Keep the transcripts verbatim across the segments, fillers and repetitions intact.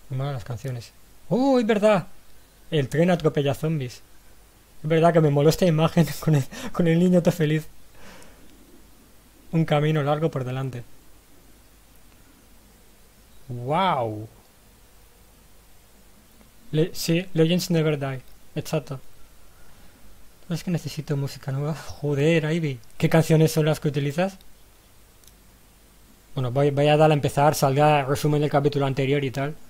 Muy malas las canciones. ¡Oh, es verdad! El tren atropella zombies. Es verdad que me moló esta imagen con el, con el niño todo feliz. Un camino largo por delante. ¡Wow! Le sí, Legends Never Die. Exacto. Es que necesito música nueva. Joder, Ivy. ¿Qué canciones son las que utilizas? Bueno, voy, voy a darle a empezar. Salga resumen del capítulo anterior y tal.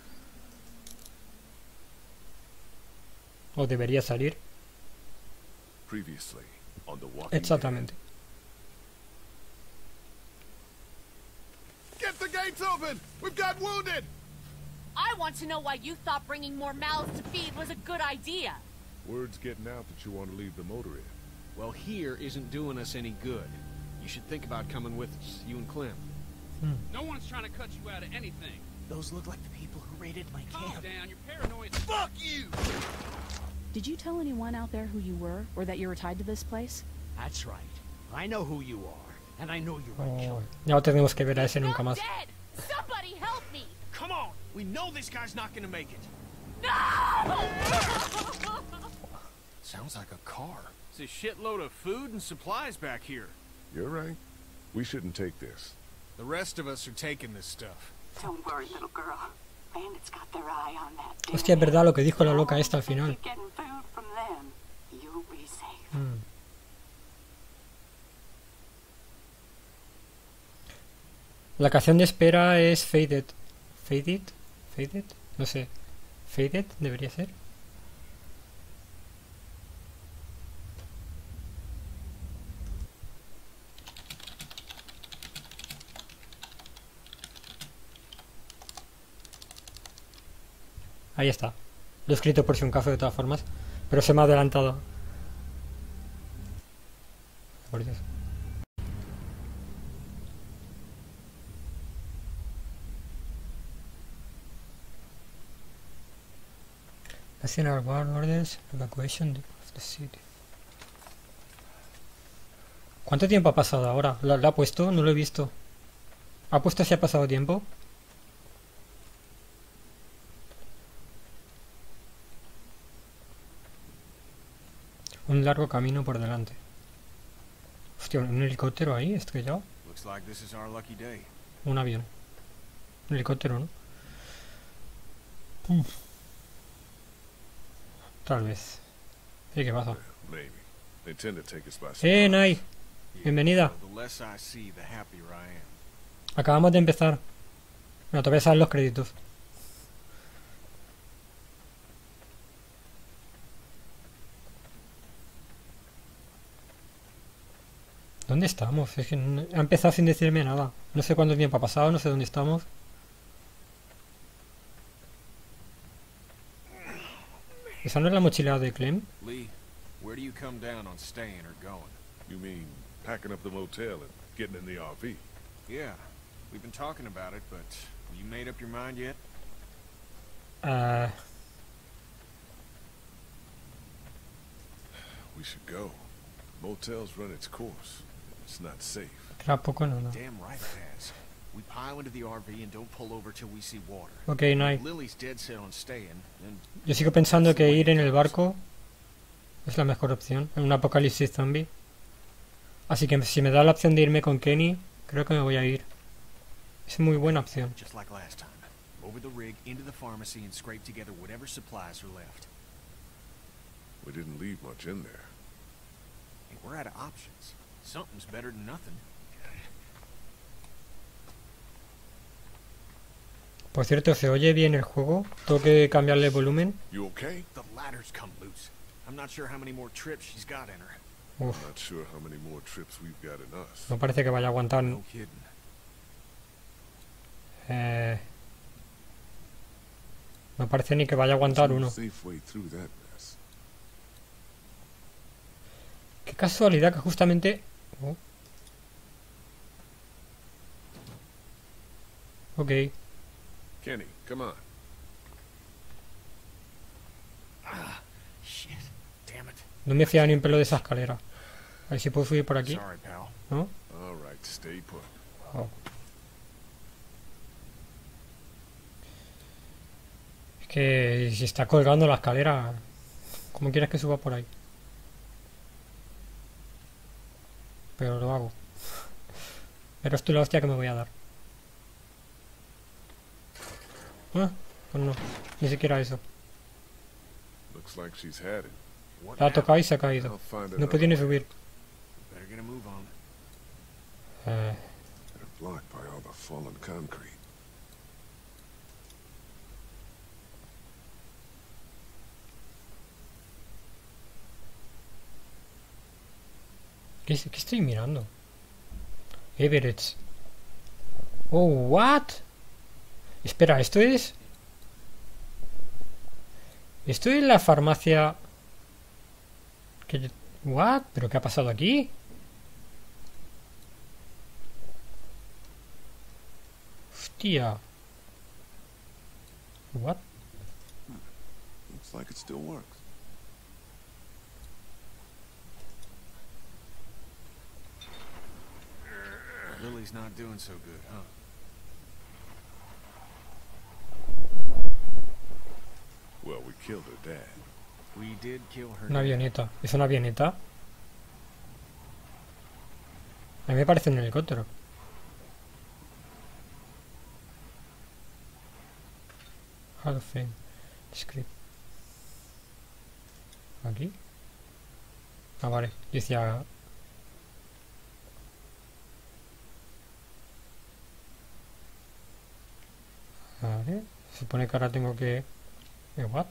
O debería salir. Exactamente. Get the gates open! We've got wounded! I want to know why you thought bringing more mouths to feed was a good idea. Word's getting out that you want to leave the motor in. Well, here isn't doing us any good. You should think about coming with us, you and Clem. Hmm. No one's trying to cut you out of anything. Those look like the people who raided my Calm camp. down, you're paranoid. Fuck you! Did you tell anyone out there who you were, or that you were tied to this place? That's right. I know who you are, and I know you're my Oh, killer. ya no tenemos que ver a ese nunca I'm más. dead! Somebody help me! Come on! We know this guy's not gonna make it. No! Sounds like a car. It's a shitload of food and supplies back here. You're right. We shouldn't take this. The rest of us are taking this stuff. Don't worry, little girl. Bandits got their eye on that. Hostia, es verdad lo que dijo la loca esta al final. Getting food from them. You'll be safe. Mm. La canción de espera es Faded. ¿Faded? ¿Faded? No sé. ¿Faded? Debería ser. Ahí está. Lo he escrito por si un caso de todas formas. Pero se me ha adelantado. Por Dios. National Guard orders evacuation of the city. ¿Cuánto tiempo ha pasado ahora? ¿Lo, lo ha puesto? No lo he visto. ¿Ha puesto si ha pasado tiempo? Un largo camino por delante. Hostia, ¿un helicóptero ahí estrellado? Looks like this is our lucky day. Un avión. Un helicóptero, ¿no? Uf. Tal vez. ¿Y qué pasa? Maybe. They tend to take us by ¡Eh, surprise. Nai! Bienvenida. The less I see, the happier I am. Acabamos de empezar. Bueno, todavía salen los créditos. ¿Dónde estamos? Es que no- ha empezado sin decirme nada. No sé cuánto tiempo ha pasado, no sé dónde estamos. ¿Esa no es la mochila de Clem? Lee, where do you come down on staying or going? You mean packing up the motel and getting in the R V? Yeah, we've been talking about it, but you made up your mind yet? Ah, We should go. Motel's run its course. It's not safe. tampoco no, no. Damn right it has. We pile into the R V and don't pull over till we see water. Ok, Nai. If Lily's dead set on staying, then Yo sigo pensando que ir en el barco es la mejor opción en un apocalipsis zombie. Así que si me da la opción de irme con Kenny, creo que me voy a ir. Es muy buena opción. just like last time. Over the rig, into the pharmacy, and scrape together whatever supplies are left. We didn't leave much in there. Hey, we're out of options. Something's better than nothing. Por cierto, ¿se oye bien el juego? ¿Tengo que cambiarle el volumen? You okay? The ladder's come loose. I'm not sure how many more trips she's got in her. Uf, Not sure how many more trips we've got in us. no parece que vaya a aguantar. No kidding. Eh, no parece ni que vaya a aguantar uno. Safe way through that mess. Qué casualidad que justamente... Oh. Ok. Kenny, come on. Ah, shit. Damn it. No me fía ni un pelo de esa escalera. A ver si puedo subir por aquí. Sorry, pal. ¿No? All right, stay put. Oh. Que si está colgando la escalera, ¿cómo quieres que suba por ahí? Pero lo hago. Pero esto es la hostia que me voy a dar. Ah, pues no, ni siquiera eso. Looks like she's had it. What La ha tocado y happened? se ha caído. I'll find No another podía ni way. subir. Better get a move on. Eh, They're blocked by all the fallen concrete. ¿qué, es- qué estoy mirando? Everett. Oh, what? Espera, ¿esto es? ¿Esto es la farmacia? ¿Qué? ¿What? ¿Pero qué ha pasado aquí? Hostia. What? Looks like it still works. Lily's not doing so good, huh? Well, we killed her dad. We did kill her. Una dad. avioneta. ¿Es una avioneta? A mí me parece un helicóptero. Hall of Fame. Script. ¿Aquí? Ah, vale. Yo decía... Vale. Se supone que ahora tengo que... ¿Eh, what?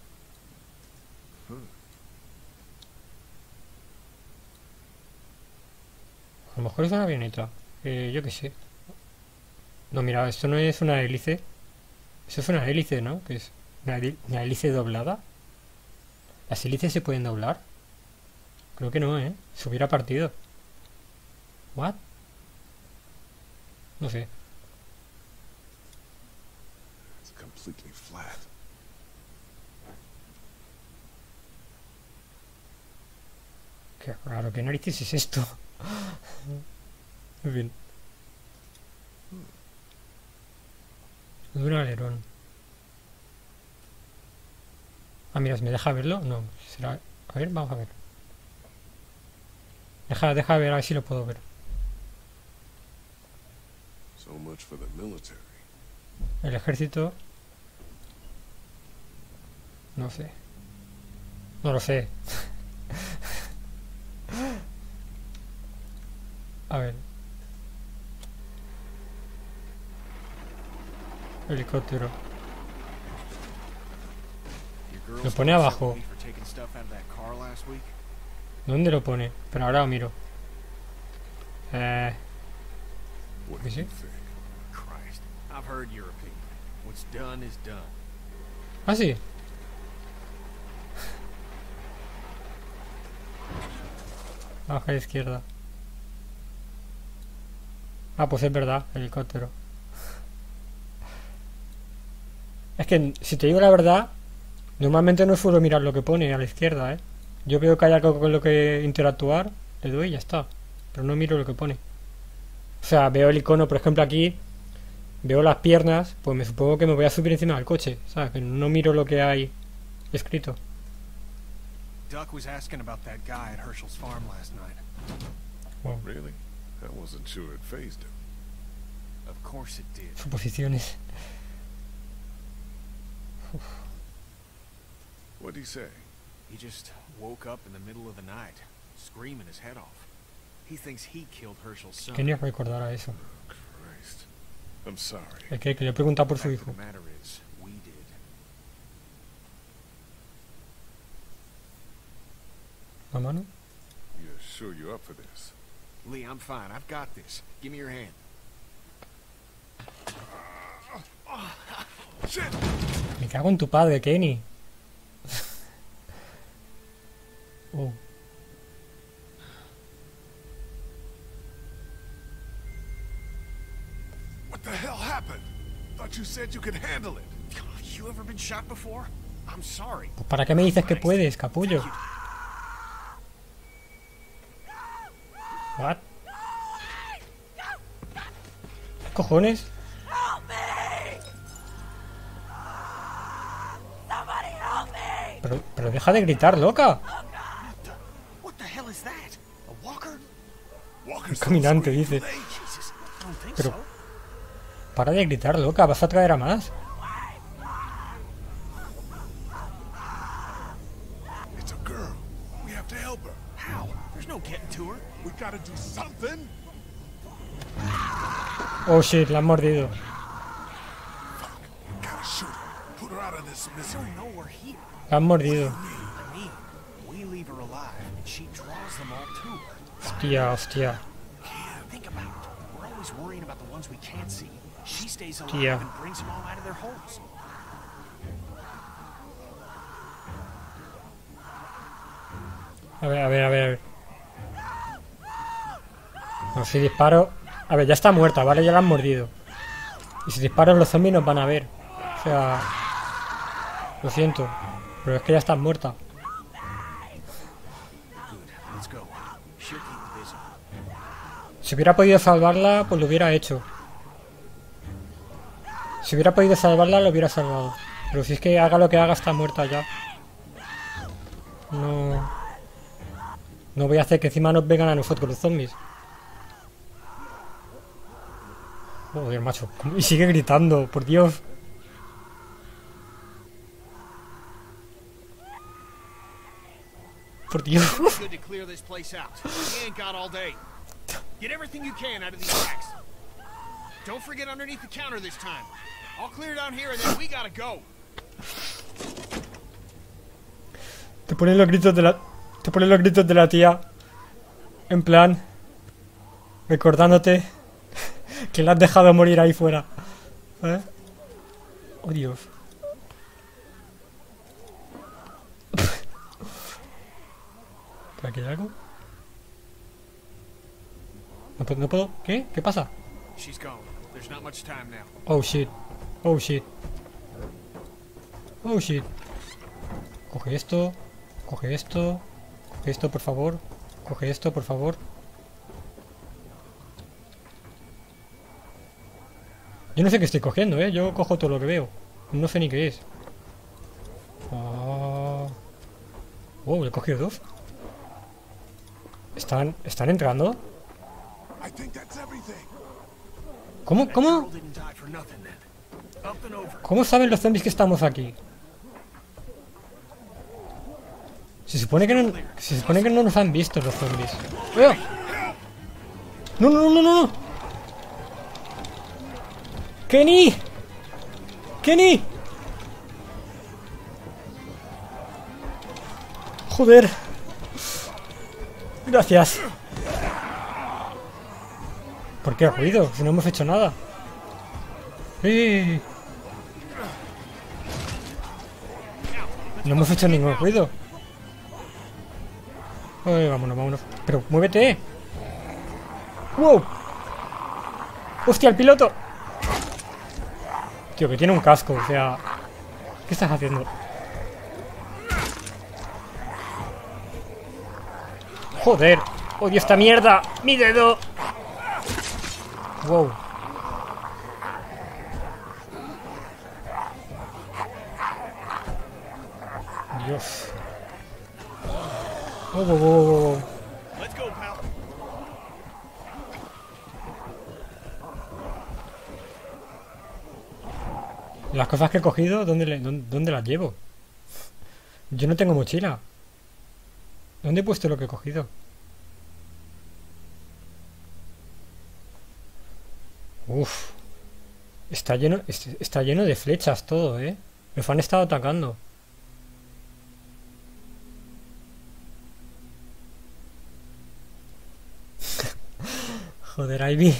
A lo mejor es una avioneta. Eh, yo qué sé. No, mira, esto no es una hélice. Eso es una hélice, ¿no? Que es una, heli- una hélice doblada. ¿Las hélices se pueden doblar? Creo que no, ¿eh? Se hubiera partido. ¿What? No sé. It's completely flat. Qué raro, ¿qué narices es esto? En fin. Un alerón. Ah, mira, ¿me deja verlo? No, será... A ver, vamos a ver. Deja, deja ver, a ver si lo puedo ver. So much for the military. El ejército... No sé. No lo sé. A ver. Helicóptero. Your girls Lo pone upset abajo. with me for taking stuff out of that car last week? ¿Dónde lo pone? Pero ahora lo miro. Eh... What Is do you it? think? Christ, I've heard your opinion. What's done is done. Ah, sí. Baja a la izquierda. Ah, pues es verdad, helicóptero. Es que, si te digo la verdad, normalmente no suelo mirar lo que pone a la izquierda, ¿eh? Yo veo que hay algo con lo que interactuar, le doy y ya está. Pero no miro lo que pone. O sea, veo el icono, por ejemplo, aquí, veo las piernas, pues me supongo que me voy a subir encima del coche, ¿sabes? Pero no miro lo que hay escrito. Duck was asking about that guy at Herschel's farm last night. Wow. Really? I wasn't sure it phased him. Of course it did. Suposiciones. What'd he say? He just woke up in the middle of the night, screaming his head off. He thinks he killed Herschel's son. Quería recordar a eso. Christ. I'm sorry. Es que, que le he preguntado por su Fact of hijo. the matter is, we did. ¿La mano? You're sure you're up for this? Lee, I'm fine. I've got this. Give me your hand. Shit! Me cago en tu padre, Kenny. Oh. What the hell happened? Thought you said you could handle it. You ever been shot before? I'm sorry. Pues ¿para qué me dices que puedes, capullo? What? ¿Qué cojones? Help me! Pero, pero deja de gritar, loca. What the hell is that? A walker? Walker's Un so caminante, sweet. dice. Jesus, I don't think Pero- so. Para de gritar, loca. Vas a traer a más. It's a girl. We have to help her. How? There's no getting to her. We gotta do something. Oh shit, la han mordido. We gotta shoot her. Put her out of this I misery. don't know we're here. La han mordido. I mean, we leave her alive, and she draws them all to her. Hostia, hostia. Think about it. We're always worrying about the ones we can't see. She stays alive Yeah. and brings them all out of their holes. A ver, a ver, a ver. a ver. No, si disparo... A ver, ya está muerta, ¿vale? Ya la han mordido. Y si disparo los zombies nos van a ver. O sea... Lo siento. Pero es que ya está muerta. Good. Let's go. She'll keep busy. Si hubiera podido salvarla, pues lo hubiera hecho. Si hubiera podido salvarla, lo hubiera salvado. Pero si es que haga lo que haga, está muerta ya. No... No voy a hacer que encima nos vengan a nosotros los zombies. Joder, macho. ¿Cómo? Y sigue gritando, por Dios. Por Dios. Good to clear this place out. We ain't got all day. Get everything you can out of these racks. Don't forget underneath the counter this time. I'll clear down here and then we gotta go. Te ponen los gritos de la... Te ponen los gritos de la tía. En plan... Recordándote... Que la has dejado morir ahí fuera. ¿Eh? Oh, Dios. ¿Por aquí hay algo? No puedo, no puedo... ¿Qué? ¿Qué pasa? She's gone. There's not much time now. Oh, shit. Oh, shit. Oh, shit. Coge esto. Coge esto. Coge esto, por favor. Coge esto, por favor. Yo no sé qué estoy cogiendo, ¿eh? Yo cojo todo lo que veo. No sé ni qué es. Ah. Oh, he cogido dos. ¿Están, ¿Están entrando? I think that's everything. ¿Cómo, That cómo? girl didn't die for nothing then. Up and over. ¿Cómo saben los zombies que estamos aquí? Se supone que no, se supone que no nos han visto los zombies. ¡Eh! ¡No, no, no, no, no! ¡Kenny! ¡Kenny! Joder. Gracias. ¿Por qué ruido? Si no hemos hecho nada. ¡Eh! No hemos hecho ningún ruido. Ay, vámonos, vámonos. Pero, muévete. ¡Wow! ¡Hostia, el piloto! Tío, que tiene un casco, o sea... ¿Qué estás haciendo? ¡Joder! ¡Odio esta mierda! ¡Mi dedo! ¡Wow! Dios. Oh, oh, oh, oh. Let's go, pal. Las cosas que he cogido, ¿dónde, le- dónde, dónde las llevo? Yo no tengo mochila. ¿Dónde he puesto lo que he cogido? Uf. Está lleno, es- está lleno de flechas todo, ¿eh? Nos han estado atacando. Joder, Ivy.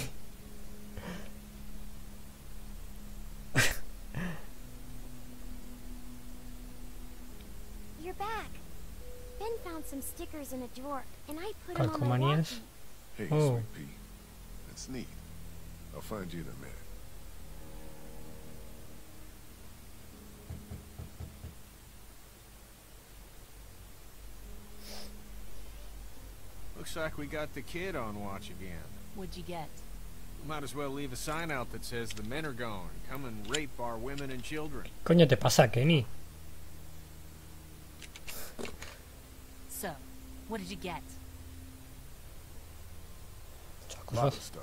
You're back. Ben found some stickers in a drawer, and I put them on my Calcomanías. walkie. Hey, Oh. Sweet Pea. That's neat. I'll find you in a minute. Looks like we got the kid on watch again. What'd you get? Might as well leave a sign out that says the men are gone. Come and rape our women and children. ¿Qué coño te pasa, Kenny? What did you get? Muchas A lot of cosas. stuff.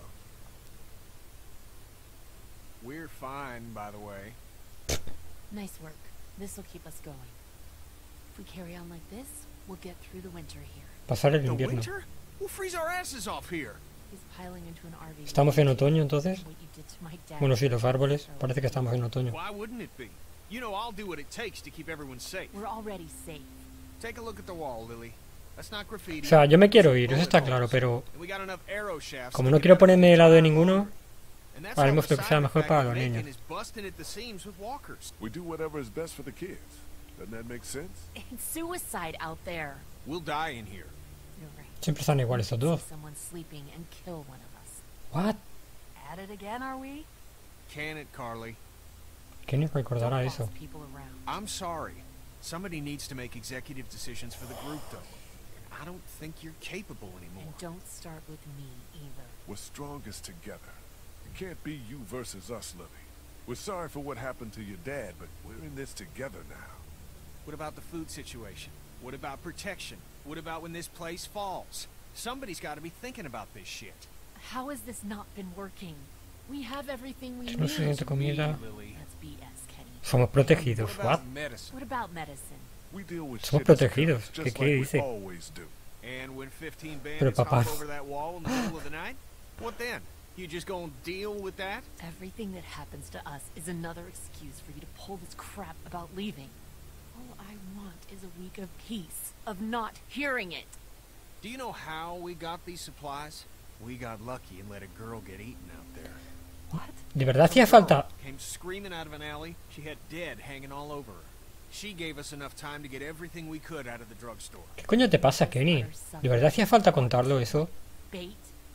We're fine, by the way. Nice work. This'll keep us going. If we carry on like this, we'll get through the winter here. Pasar el The invierno. winter? We'll freeze our asses off here. He's piling into an R V. ¿Estamos en otoño entonces? What you did to my dad. Bueno, sí, los árboles. Parece que estamos en otoño. Why wouldn't it be? You know I'll do what it takes to keep everyone safe. We're already safe. Take a look at the wall, Lily. That's not graffiti. O sea, yo me quiero ir, eso está claro, pero And we got enough arrow shafts como to no get quiero out of ponerme the del lado de town. ninguno, And that's haremos all lo que sea beside the mejor fact para that los Macon niños. is busting at the seams with walkers. We do whatever is best for the kids. Doesn't that make sense? It's suicide out there. We'll die in here. You're right. siempre están iguales estos dos. See someone sleeping and kill one of us. What? At it again, are we? Can it, Carly? ¿Quién nos recordará Don't eso? boss people around. I'm sorry. Somebody needs to make executive decisions for the group, though. I don't think you're capable anymore. And don't start with me either. We're strongest together. It can't be you versus us, Lily. We're sorry for what happened to your dad, but we're in this together now. What about the food situation? What about protection? What about when this place falls? Somebody's got to be thinking about this shit. How has this not been working? We have everything we Que no need. se siente comida. Lily. That's B S, Kenny. Somos protegidos. What What? about medicine? What about medicine? We deal with Somos shit as protegidos. comes, ¿Qué- just qué like dice? we always do. And when fifteen Pero bandits papá. hop over that wall in the middle of the night? What then? You just gonna deal with that? Everything that happens to us is another excuse for you to pull this crap about leaving. All I want is a week of peace, of not hearing it. Do you know how we got these supplies? We got lucky and let a girl get eaten out there. What? ¿De verdad hacía falta? Came screaming out of an alley. She had dead hanging all over her. She gave us enough time to get everything we could out of the drugstore. ¿Qué coño te pasa, Kenny? ¿De verdad hacía falta contarlo eso? Bait?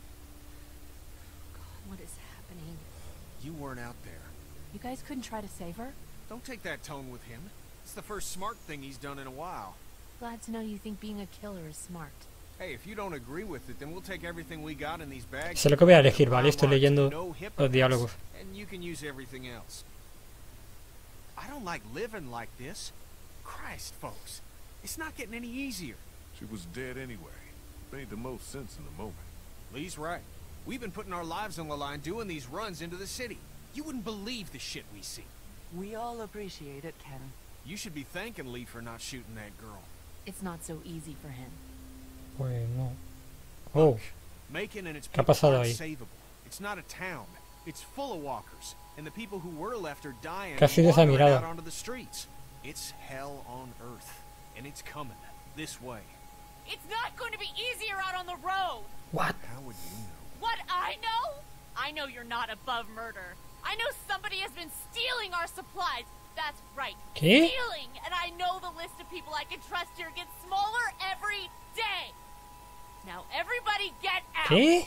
God, what is happening? You weren't out there. You guys couldn't try to save her? Don't take that tone with him. It's the first smart thing he's done in a while. Glad to know you think being a killer is smart. Hey, if you don't agree with it, then we'll take everything we got in these bags. Sé lo que voy a elegir, ¿vale? Estoy Marks, leyendo no los hypocrites, diálogos. And you can use everything else. I don't like living like this. Christ, folks. It's not getting any easier. She was dead anyway. Made the most sense in the moment. Lee's right. We've been putting our lives on the line doing these runs into the city. You wouldn't believe the shit we see. We all appreciate it, Ken. You should be thanking Lee for not shooting that girl. It's not so easy for him. Pues no. Oh, Macon and its ¿Qué ha people pasado aren't ahí? savable. It's not a town. It's full of walkers. And the people who were left are dying ¿Qué ha sido and esa wandering mirada? out onto the streets. It's hell on earth. And it's coming this way. It's not going to be easier out on the road! what? How would you know? What I know? I know you're not above murder. I know somebody has been stealing our supplies. That's right. ¿Qué? Stealing! And I know the list of people I can trust here gets smaller every day. Now everybody get out! ¿Qué?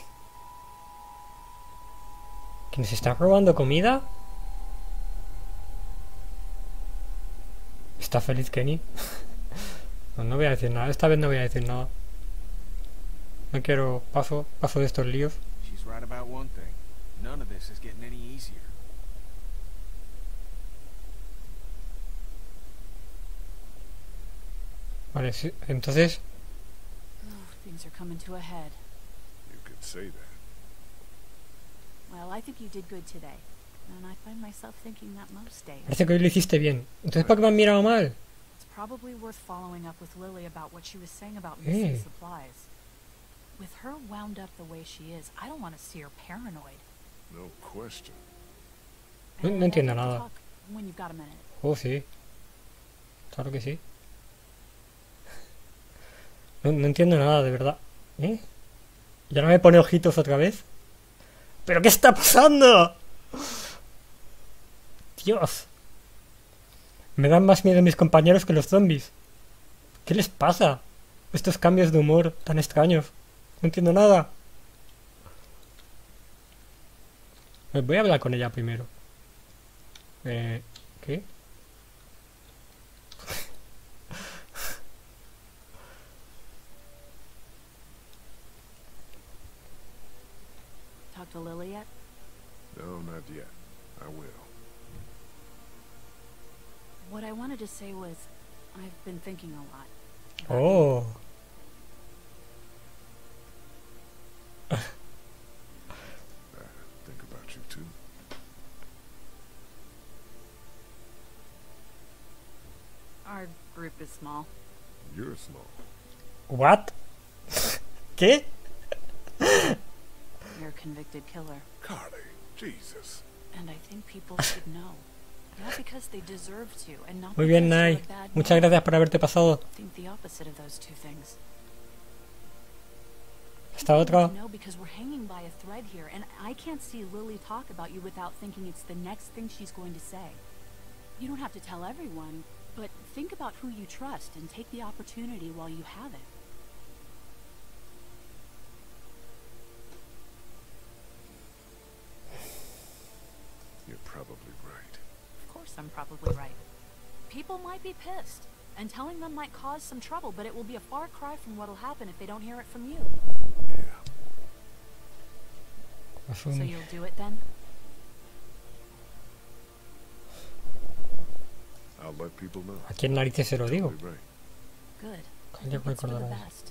¿Que nos están robando comida? ¿Está feliz Kenny? No, no voy a decir nada, esta vez no voy a decir nada. No quiero... Paso, paso de estos líos. She's right about one thing. None of this is getting any easier. Vale, sí, entonces... Oh, things are coming to a head. You could say that. Well, I think you did good today. And I find myself thinking that most days. Parece que hoy lo hiciste bien. Entonces, ¿por qué me han mirado mal? It's probably worth following up with Lily about what she was saying about Hey. missing supplies. With her wound up the way she is, I don't want to see her paranoid. No question. No- And no entiendo I'd like to nada. talk When you've got a minute. Oh, sí. Claro que sí. No, no entiendo nada, de verdad. ¿Eh? ¿Ya no me pone ojitos otra vez? ¿Pero qué está pasando? Dios. Me dan más miedo mis compañeros que los zombies. ¿Qué les pasa? Estos cambios de humor tan extraños. No entiendo nada. Eh, Voy a hablar con ella primero. Eh, ¿Qué? Talk to Lily yet? No, not yet. I will. What I wanted to say was, I've been thinking a lot. about you. Oh. Our group is small. You're small. What? ¿Qué? You're a convicted killer. Carly, Jesus. And I think people should know. Not because they deserve to, and not Muy bien, because you're Nai. a bad Muchas man. gracias por haberte pasado. I think the opposite of those two things. Esta People otra. need to know because we're hanging by a thread here, and I can't see Lily talk about you without thinking it's the next thing she's going to say. You don't have to tell everyone, but think about who you trust and take the opportunity while you have it. You're probably right. Of course I'm probably right. People might be pissed, and telling them might cause some trouble, but it will be a far cry from what'll happen if they don't hear it from you. Yeah. So you'll do it then? I'll let people know. ¿A quién narices se lo digo? Totally right. Good. I Coño, think me it's for the acordará de eso. best.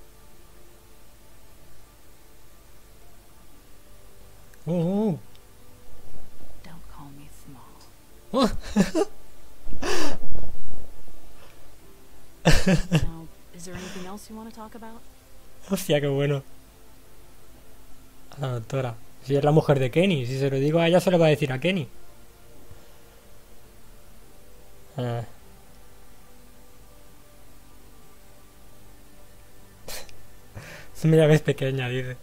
Uh, Don't call me small. uh. Now, is there anything else you want to talk about? Hostia, qué bueno. A la doctora. Si es la mujer de Kenny, si se lo digo a ella, se lo va a decir a Kenny. Eh. Mira, ves pequeña, dice.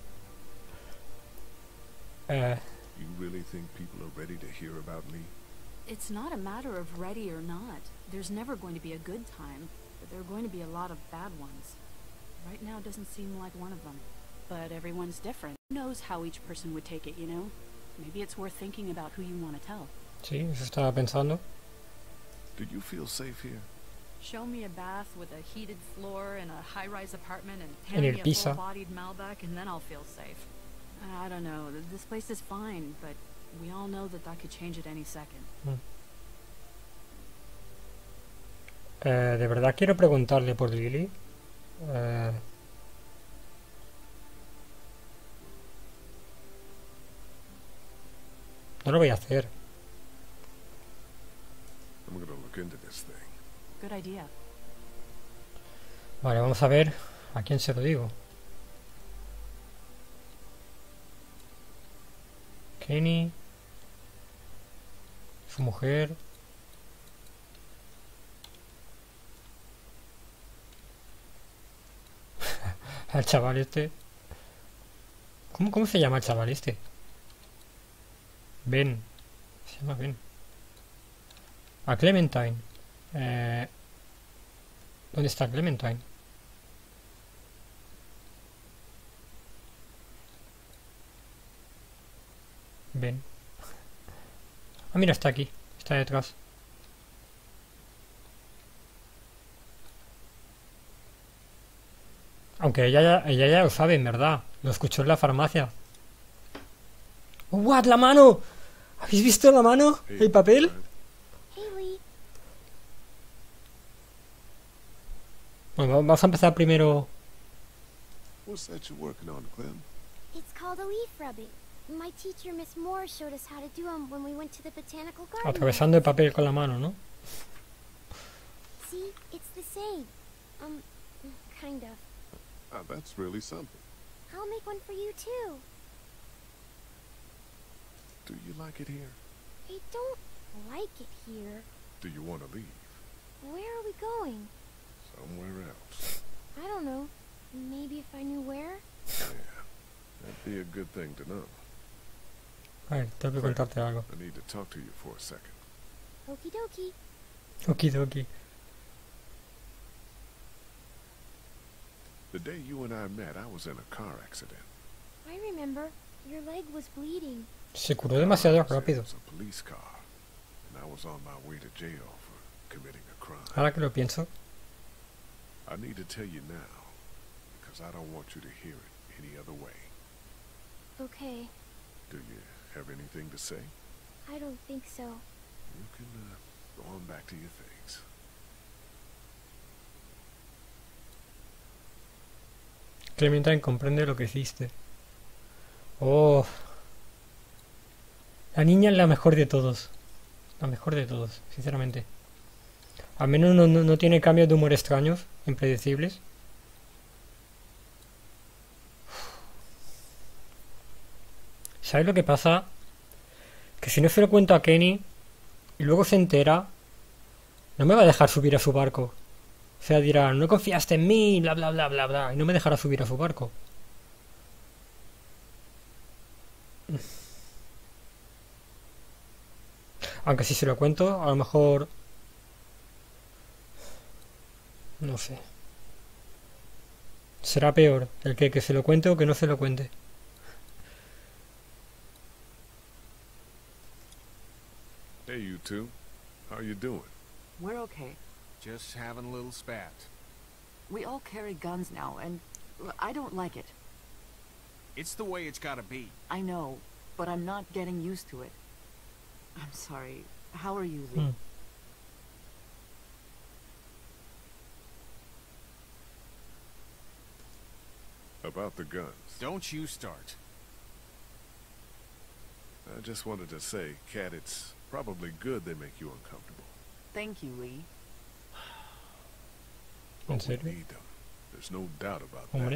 Eh, You really think people are ready to hear about me? It's not a matter of ready or not. There's never going to be a good time, but there are going to be a lot of bad ones. Right now doesn't seem like one of them. But everyone's different. Who knows how each person would take it, you know? Maybe it's worth thinking about who you want to tell. sí, eso estaba pensando. Do you feel safe here? Show me a bath with a heated floor in a high-rise apartment and En hand el me a piso. full-bodied Malbec, and then I'll feel safe. I don't know. th- This place is fine, but we all know that that could change at any second. Eh, de verdad quiero preguntarle por Lily. Eh, no lo voy a hacer. I'm gonna look into this thing. Good idea. Vale, vamos a ver a quién se lo digo. Kenny. Su mujer. Al chaval este. ¿Cómo, ¿Cómo se llama el chaval este? Ben. Se llama Ben. A Clementine. Eh, ¿Dónde está Clementine? Ben. Ah, mira, está aquí. Está detrás. Aunque ella ya, ella ya lo sabe, en verdad. Lo escuchó en la farmacia. ¡What! ¡La mano! ¿Habéis visto la mano? Hey, ¿El papel? Brad, Haley, Bueno, vamos a empezar primero. what's that you're working on, Clem? it's called a leaf rubbing. My teacher, Miss Moore, showed us how to do them when we went to the botanical garden. Atravesando el papel con la mano, ¿no? See, it's the same. Um, kind of. Ah, that's really something. I'll make one for you too. Do you like it here? I don't like it here. Do you want to leave? Where are we going? Somewhere else. I don't know. Maybe if I knew where? Yeah, that'd be a good thing to know. A ver, tengo que contarte algo. I need to talk to you for a second. Okie dokie. Okidoki. The day you and I met, I was in a car accident. I remember. Your leg was bleeding. Se curó demasiado It rápido. was a police car, and I was on my way to jail for committing a crime. Ahora que lo pienso. I need to tell you now, because I don't want you to hear it any other way. Okay. Do you have anything to say? I don't think so. You can uh, go on back to your things. Clementine comprende lo que hiciste. Oh. La niña es la mejor de todos. La mejor de todos, sinceramente. Al menos no, no, no tiene cambios de humor extraños, impredecibles. ¿Sabes lo que pasa? Que si no se lo cuento a Kenny y luego se entera, no me va a dejar subir a su barco. O sea, dirá, no confiaste en mí, bla bla bla bla bla, y no me dejará subir a su barco. Aunque si se lo cuento, a lo mejor... No sé. Será peor el que, que se lo cuente o que no se lo cuente. Hey, you two. How you doing? We're okay. Just having a little spat. We all carry guns now, and I don't like it. It's the way it's gotta be. I know, but I'm not getting used to it. I'm sorry. How are you, Lee? Hmm. About the guns. Don't you start. I just wanted to say, Kat, it's probably good they make you uncomfortable. Thank you, Lee. ¿En But we serio? need them. There's no doubt about Hombre. that.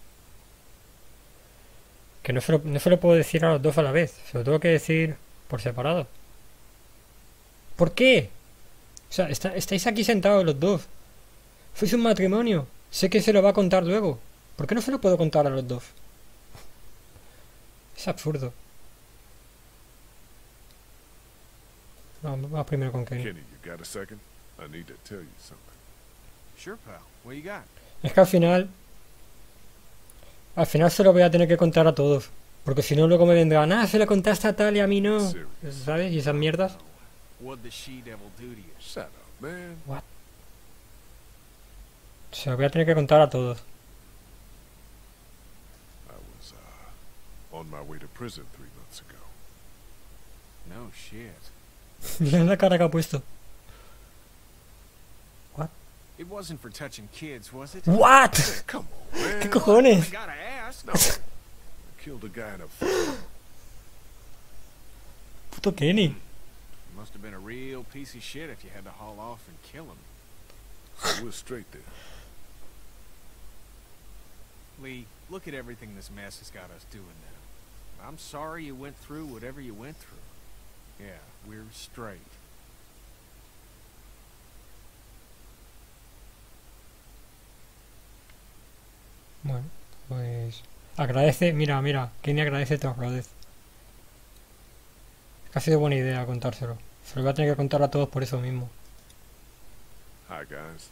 Que no se, lo, no se lo puedo decir a los dos a la vez. Se lo tengo que decir por separado. ¿Por qué? O sea, está- estáis aquí sentados los dos. Sois un matrimonio. Sé que se lo va a contar luego. ¿Por qué no se lo puedo contar a los dos? Es absurdo. No, vamos primero con Kenny. Kenny, you got a second? I need to tell you something. Sure, pal. What you got? Es que al final... Al final se lo voy a tener que contar a todos. Porque si no luego me vendrán, ah, se lo contaste a tal y a mí no. ¿Sabes? Y esas mierdas. What'd the she-devil do to you? Shut up, man. Se lo voy a tener que contar a todos. I was, uh, on my way to prison three months ago. No shit. Mira la cara que ha puesto. It wasn't for touching kids, was it? ¿What? Come on, man. ¿Qué cojones? I gotta ask. No. I killed a guy in a fight. Puto Kenny. Must have been a real piece of shit if you had to haul off and kill him. So we're straight there. Lee, look at everything this mess has got us doing now. I'm sorry you went through whatever you went through. Yeah, we're straight. Bueno, pues... Agradece, mira, mira, Kenny agradece tu agradece. Es que ha sido buena idea contárselo. Se lo voy a tener que contar a todos por eso mismo. Hi, guys.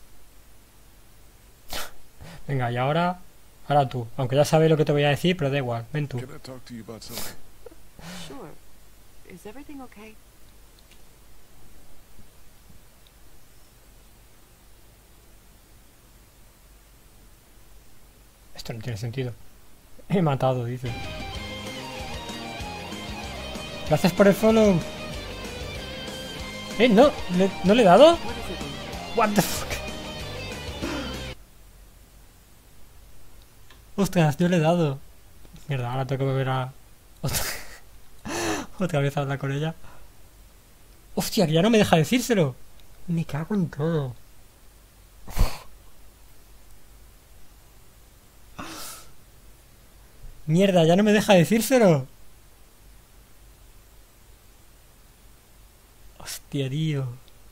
Venga, y ahora... Ahora tú. Aunque ya sabes lo que te voy a decir, pero da igual. Ven tú. Can I talk to you about something? Sure. Is everything okay? Esto no tiene sentido. He matado, dice. Gracias por el follow. Eh, no, ¿le- ¿no le he dado? What is it, Lee? What the fuck. Ostras, yo le he dado. Mierda, ahora tengo que volver a... Otra, otra vez a hablar con ella. Hostia, que ya no me deja decírselo. Me cago en todo. Mierda, ya no me deja decírselo. Hostia, tío.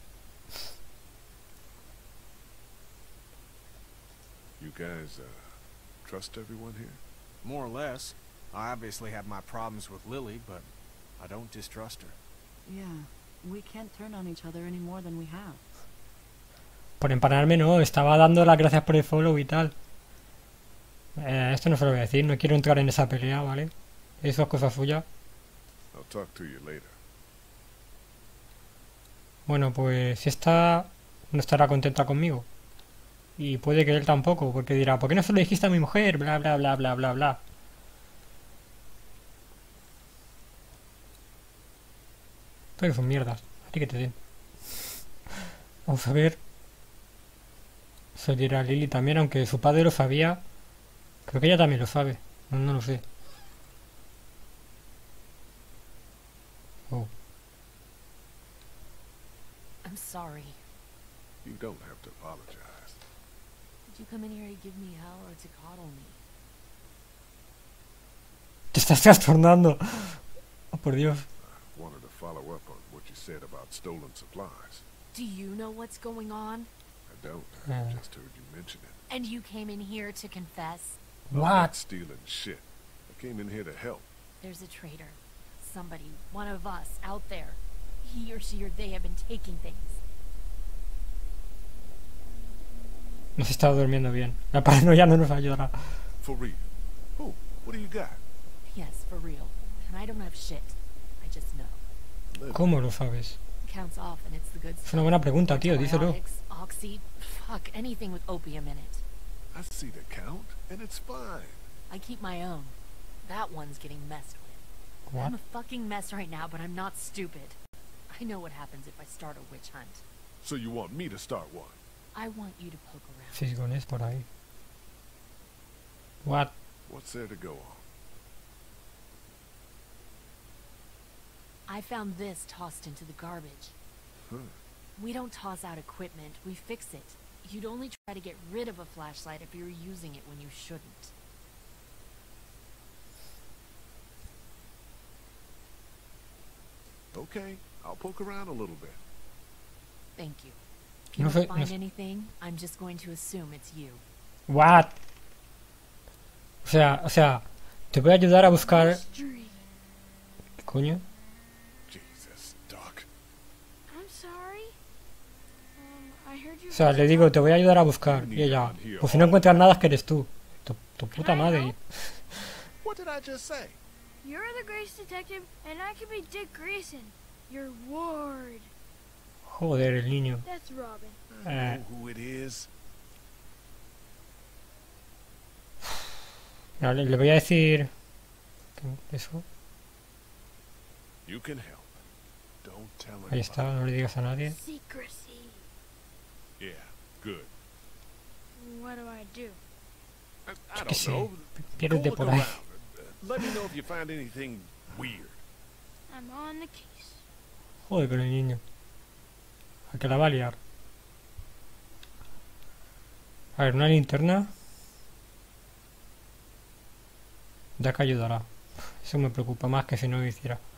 You guys, uh, trust everyone here? More or less. I obviously have my problems with Lily, but I don't distrust her. Yeah, we can't turn on each other any more than we have. Por empanarme no, estaba dando las gracias por el follow y tal. Eh, esto no se lo voy a decir, no quiero entrar en esa pelea, ¿vale? Eso es cosa suya. I'll talk to you later. Bueno, pues esta no estará contenta conmigo. Y puede que él tampoco, porque dirá, ¿por qué no se lo dijiste a mi mujer? Bla, bla, bla, bla, bla, bla. Pero son mierdas, a ti que te den. Vamos a ver. Se lo dirá a Lily también, aunque su padre lo sabía. Creo que ella también lo sabe. No, no lo sé. Oh. I'm sorry. You don't have to apologize. Did you come in here to give me hell or to coddle me? Te estás trastornando. Oh, por Dios. I wanted to follow up on what you said about stolen supplies. Do you know what's going on? I don't. Yeah. I just heard you mention it. And you came in here to confess? I'm not What? stealing shit. I came in here to help. There's a traitor. Somebody, one of us, out there. He or she or they have been taking things. No se está durmiendo bien. La paranoia no nos ayudará. For real. Who? What do you got? Yes, for real. And I don't have shit. I just know. Living. ¿Cómo lo sabes? Counts off and it's the good Es stuff. una buena pregunta, tío. Díselo. Antibiotics, oxy, fuck, anything with opium in it. I see the count, and it's fine. I keep my own. That one's getting messed with. What? I'm a fucking mess right now, but I'm not stupid. I know what happens if I start a witch hunt. So you want me to start one? I want you to poke around. Fisgones por ahí. What? What's there to go on? I found this tossed into the garbage. Huh. We don't toss out equipment, we fix it. You'd only try to get rid of a flashlight if you were using it when you shouldn't. Okay, I'll poke around a little bit. Thank you. If you No don't sé- no find sé- anything, I'm just going to assume it's you. What? O sea, o sea, te voy a ayudar a buscar... Mystery. ¿Qué coño? Jesus, Doc. I'm sorry. Um, I heard you O sea, le digo, te voy a ayudar a buscar. Y ella, pues si no encuentras nada es que eres tú. Tu, tu puta madre. What did I just say? You're the Grace detective, and I can be Dick Grayson, your ward. Joder, el niño. That's Robin. I Eh. know who it is. Mira, le, le voy a decir... ¿qué- ¿Eso? You can help. Don't tell him. Ahí está, no le digas a nadie. Secrecy. Yeah, good. What do I do? I, I Yo qué don't sé. know. Go Piérdete look por ahí. around. Uh, Let me know if you find anything weird. I'm on the case. Joder con el niño. A que la va a liar. A ver, una linterna. Ya que ayudará. Eso me preocupa más que si no lo hiciera.